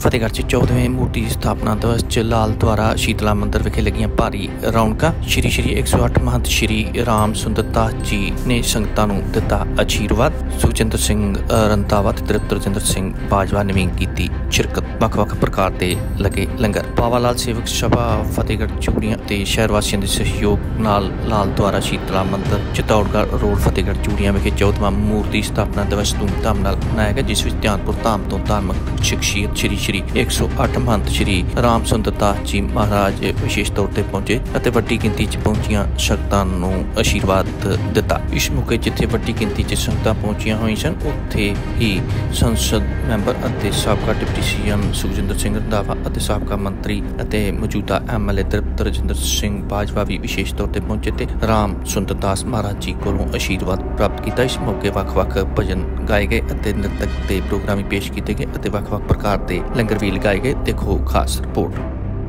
फतेहगढ़ 14वें मूर्ति स्थापना दिवस च लाल द्वारा शीतला मंदिर विखे लगियां भारी रौनकां। श्री 108 महंत श्री राम सुंदर दास जी ने संगतां नूं दिता आशीर्वाद। सुखजिंदर सिंह रंधावा ते रजिंदर सिंह बाजवा ने भी की शिरकत। ਵੱਖ-ਵੱਖ प्रकार के लगे लंगर। बाबा लाल सेवक सभा फतेहगढ़ चूड़ियां ते शहर वासियों के सहयोग नाल लाल द्वारा शीतला मंदिर चित्तौड़गढ़ रोड फतेहगढ़ चूड़ियां विखे 14वां मूर्ति स्थापना दिवस धूमधाम नाल मनाया गया, जिस विच ध्यानपुर धाम तो धार्मिक शख्सियत श्री 108 महंत श्री राम सुंदर दास जी महाराज विशेष तौर पर पहुंचे और वड्डी गिनती च पहुंचियां संगतां नूं आशीर्वाद दिता। इस मौके जिथे वड्डी गिनती च संगतां पहुंचियां होई सन, उत्थे ही संसद मैंबर और साबका डिप्टी सीएम सुखजिंदर सिंह रंधावा और साबका मंत्री और मौजूदा MLA रजिंदर सिंह बाजवा भी विशेष तौर पर पहुंचे थे राम सुंदर दास महाराज जी कोलों आशीर्वाद प्राप्त किया। इस मौके ਵੱਖ-ਵੱਖ भजन गाए गए और नृतक के प्रोग्राम भी पेश किए गए और ਵੱਖ-ਵੱਖ प्रकार के लंगर भी लगाए गए। देखो खास रिपोर्ट।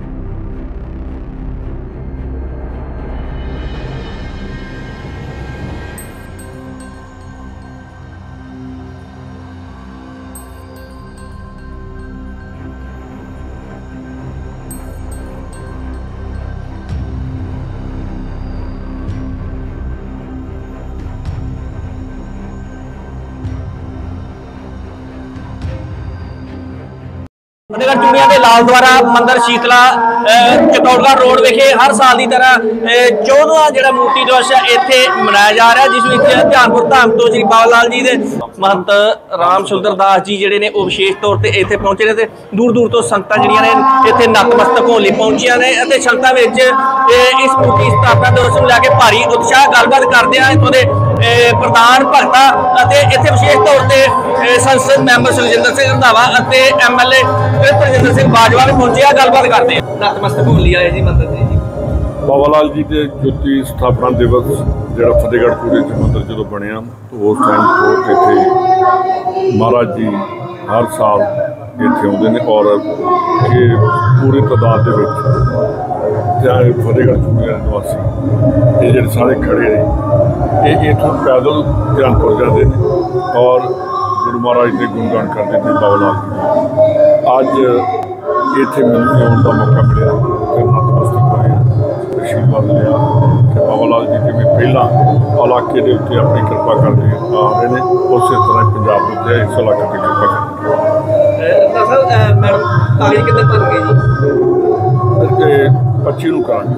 फतेहगढ़ चूड़ियां के लाल द्वारा मंदिर शीतला चित्तौड़गढ़ रोड विखे हर साल की तरह 14वां जो मूर्ति दिवस है इत्थे मनाया जा रहा है, जिस विच ध्यानपुर धाम तो श्री बाबा लाल जी के महंत राम सुंदर दास जी जिहड़े ने वो विशेष तौर पर इत्थे पहुंचे ने। दूर दूर तो संगतां जिहड़ियां ने इत्थे नतमस्तक होने लई पहुंचियां ने और संगतां विच इस मूर्ति स्थापना दिवस नूं लैके भारी उत्साह। गलबात करदे हां इत्थों दे प्रधान भगतां ਅਤੇ ਇੱਥੇ ਵਿਸ਼ੇਸ਼ ਤੌਰ ਤੇ ਸੰਸਦ ਮੈਂਬਰ ਸੁਖਜਿੰਦਰ ਸਿੰਘ ਰੰਧਾਵਾ ਅਤੇ MLA ਰਜਿੰਦਰ ਸਿੰਘ ਬਾਜਵਾ ਵੀ ਪਹੁੰਚੇ ਆ। ਗੱਲਬਾਤ ਕਰਦੇ ਆ। ਨਤਮਸਤਕ ਹੋਣ ਲਈ ਆਏ ਜੀ ਮੰਦਰ ਦੇ ਜੀ। बाबा लाल जी के ज्योति स्थापना दिवस जो फतेहगढ़ चूड़े मंदिर जो बनया उस टाइम तो इतने महाराज जी हर साल इतने आते हैं और ये पूरी तादाद के फतेहगढ़ चूड़ियां निवासी ये जो सारे खड़े ने ये इतों पैदल ध्यानपुर जाते हैं और गुरु महाराज के गुणगान करते थे बाबा लाल जी। अज इतने मैंने आने का मौका मिला नतमस्तक होए आशीर्वाद लिया कि बाबा लाल जी जिमें पहला इलाके के उत्ते अपनी कृपा करते आ रहे हैं उस तरह पंजाब के उत्ते इस इलाके की कृपा करते 25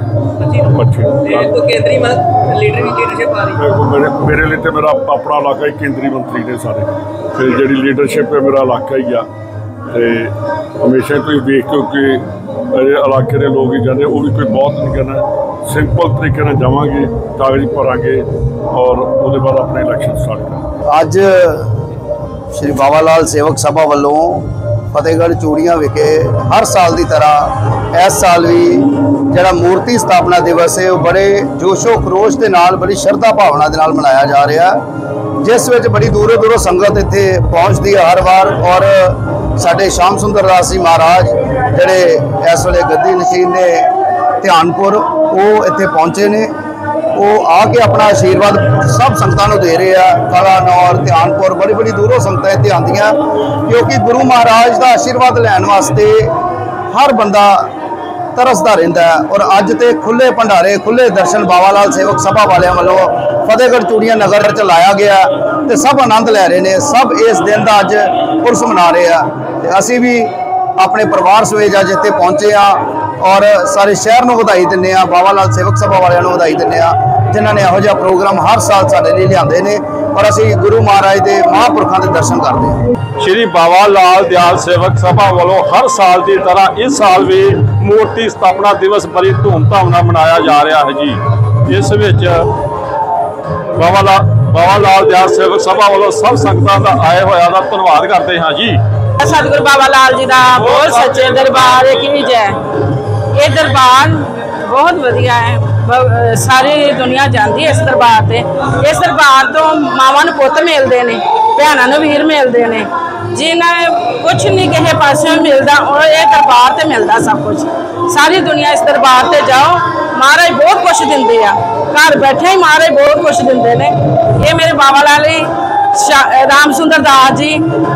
मेरे लिए तो मेरा अपना इलाका ही केंद्रीय मंत्री ने सारे फिर जी लीडरशिप है मेरा इलाका ही आ हमेशा तो देख के कि इलाके के लोग ही जाते वो भी कोई बहुत नहीं कहना सिंपल तरीके से जावांगे कागज भरांगे और उसके बाद अपने इलैक्शन स्टार्ट करेंगे। अज श्री बाबा लाल सेवक सभा वालों फतेहगढ़ चूड़ियां विखे हर साल की तरह इस साल भी जिहड़ा मूर्ति स्थापना दिवस है वो बड़े जोशो खरोश के नाल बड़ी श्रद्धा भावना के नाल मनाया जा रहा है, जिस विच बड़ी दूरों दूरों संगत इत्थे पहुँचती है हर बार। और साडे श्याम सुंदर दास जी महाराज जिहड़े इस वेले गद्दी नशीन ने ध्यानपुर वो इत्थे पहुँचे ने वो आके अपना आशीर्वाद सब संगतां नूं दे रहे हैं। कलानौर ध्यानपुर बड़ी बड़ी दूरों संगतां इत्थे आंदियां क्योंकि गुरु महाराज का आशीर्वाद लैण वास्ते हर बंदा तरसदा रहिंदा है। और अज ते खुले भंडारे खुले दर्शन बाबा लाल सेवक सभा वालियां वालों फतेहगढ़ चूड़ियां नगर च लाया गया तो सब आनंद लै रहे हैं। सब इस दिन का अज उर्स मना रहे हैं। असी भी अपने परिवार समेत अज इत्थे पहुंचे हाँ और सारे शहर में बधाई दिंदे आ, बाबा लाल सेवक सभा वालों बधाई दिंदे आ जिन्होंने यहो जिहा प्रोग्राम हर साल साडे लई लिआंदे ने और असी गुरु महाराज के महापुरखों के दर्शन करते हैं। श्री बाबा लाल दयाल सेवक सभा वालों हर साल की तरह इस साल भी मूर्ति स्थापना दिवस बड़ी धूमधाम नाल मनाया जा रहा है जी। इस विच बाबा लाल दयाल सेवक सभा वालों सब संगतां दा आए होया दा धन्नवाद करते हैं जी। सतगुरु बाबा लाल जी का बोल सच्चे दरबार की जय। ये दरबार बहुत वधिया है, सारी दुनिया जाती है इस दरबार से। इस दरबार तो मावां नूं पुत्त मिलते हैं, भैणां नूं वीर मिलते हैं, जिन्हें कुछ नहीं किसी पासों मिलता और ये दरबार से मिलता सब कुछ। सारी दुनिया इस दरबार से जाओ, महाराज बहुत कुछ दिंदे आ, घर बैठे ही महाराज बहुत कुछ दिंदे ने। ये मेरे बाबा लाल राम सुंदर दास जी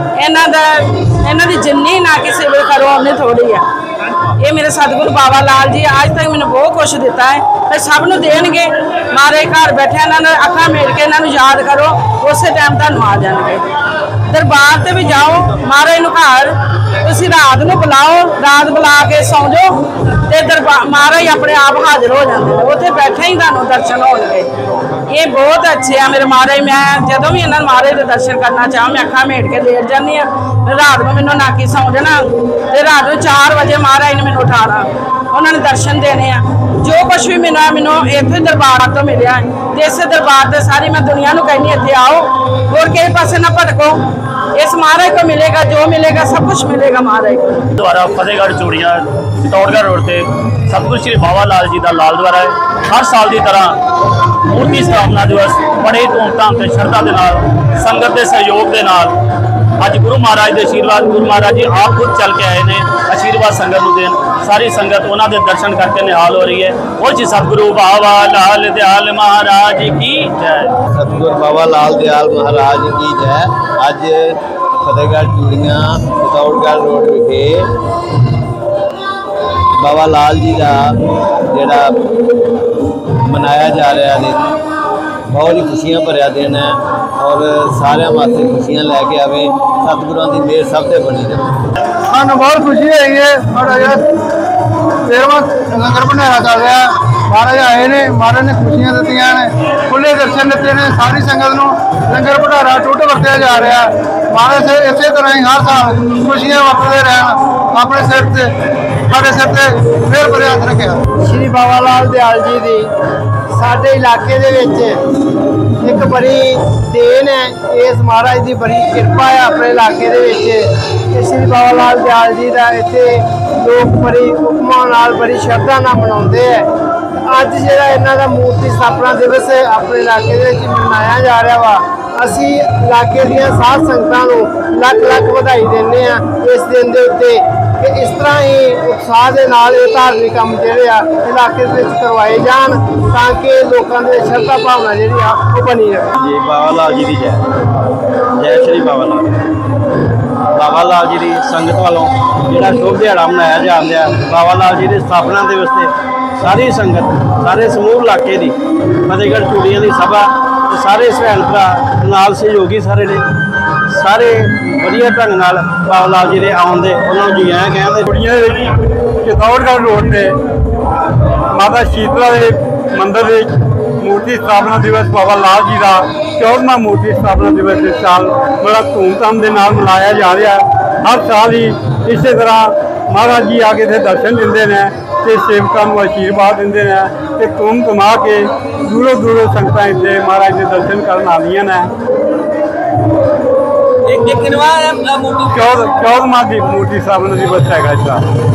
इन्हों की जिन्नी ना कि सेवा करो उन्नी थोड़ी है। ये मेरे सतगुरु बाबा लाल जी आज तक मैंने बहुत कुछ दिता है, फिर सब नूं देणगे। मारे घर बैठे इन्होंने अखा मेड़ के इन्हों याद करो, उस टाइम तुहानूं आ जाएंगे। दरबार से भी जाओ, महाराज नूं घर तुसीं रात नूं बुलाओ, रात बुला के सौ जाओ तो दरबार महाराज अपने आप हाजिर हो जाते हैं, उत्थे बैठे ही तुहानूं दर्शन होणगे। ये बहुत अच्छे है मेरे महाराज। मैं जदों भी इन्होंने महाराज के दर्शन करना चाह मैं अखा मेड़ के लेट जानी हाँ। रात को मैनू नाकी सौ जाना तो रात को 4 बजे महाराज ने मैनू उठाना, उन्होंने दर्शन देने आ। जो कुछ भी मैनू इत्थे दरबार तो मिले तो इस दरबार से सारी मैं दुनिया को कहनी इत्थे आओ, और किसी पासे ना भटको। इस महाराज को मिलेगा, जो मिलेगा सब कुछ मिलेगा महाराज को। द्वारा फतेहगढ़ चूड़ियां चित्तौड़गढ़ रोड से सतगुरु श्री बाबा लाल जी का लाल द्वारा है। हर साल की तरह मूर्ति स्थापना दिवस बड़े धूमधाम से श्रद्धा के नाल संगत के सहयोग के नाल अज गुरु महाराज के आशीर्वाद, गुरु महाराज जी आप खुद चल के आए हैं आशीर्वाद संगत को देन। सारी संगत उन्होंने दर्शन करके निहाल हो रही है। और जी सतगुरु बाबा लाल दयाल महाराज की जय। सतगुरु बाबा लाल दयाल महाराज की जय। अज फतेहगढ़ चूड़ियां चित्तौड़गढ़ रोड विखे बाबा लाल जी का जोड़ा मनाया जा रहा दिन बहुत ही खुशियां भरिया दिन है, और सारे वास्ते खुशियां लैके आवे। सतगुरुओं की मेहर सब से बनी रहे। सानू बहुत खुशी है। तेरहवां लंगर भंडारा चल रहा है, महाराज आए ने, महाराज ने खुशियां दित्तियां ने, खुले दर्शन दिते ने। सारी संगत नूं लंगर भंडारा टुट वरतिया जा रहा है। महाराज से इस तरह ही हर साल खुशियां वरतते रहन, अपने सिर से साढ़े सिर से मेहर भरे हथ रखिया। श्री बाबा लाल दयाल जी की साडे इलाके दे विच एक बड़ी देन है। इस महाराज की बड़ी कृपा है अपने इलाके दे विच। श्री बाबा लाल दयाल जी का इत्थे लोग बड़ी उपमा नाल बड़ी श्रद्धा नाल मनाउंदे है। अज जिहड़ा इन्हां दा मूर्ति स्थापना दिवस अपने इलाके दे विच मनाया जा रहा वा, असी इलाके दीआं साध संगतां नूं लख लख बधाई दिंदे आ इस दिन दे उत्ते कि इस तरह ही उत्साह के नाल धार्मिक काम जिहड़े आ इलाके दे विच करवाए जाण ताकि लोकां दे श्रद्धा भावना जिहड़ी आ वो बनी रहे। जी बाबा लाल जी की जय। जय श्री बाबा लाल। बाबा लाल जी की संगत वालों जिहड़ा शुभ दिहाड़ा मनाया जा रहा है, बाबा लाल जी की स्थापना दिवस से सारी संगत सारे समूह इलाके की फतेहगढ़ चूड़ियां की सभा सारे भैन भरा नाल सहयोगी सारे ने सारे वधिया ढंग नाल बाबा लाल जी के आउण दे उन्होंने जी आए कहते। चूड़ियां चित्तौड़गढ़ रोड से माता शीतला के मंदिर में मूर्ति स्थापना दिवस बाबा लाल जी का 14वां मूर्ति स्थापना दिवस इस साल बड़ा धूमधाम के नाल मनाया जा रहा है। हर साल ही इस तरह महाराज जी आके इत्थे दर्शन दिंदे ने ते सेवकां नूं आशीर्वाद दिंदे ने ते घूम घुमा के दूरों दूरों संगतां इत्थे महाराज के दर्शन करन आंदियां ने। 14वां मूर्ति 14वां दी मूर्ति स्थापना दिवस हैगा इस साल।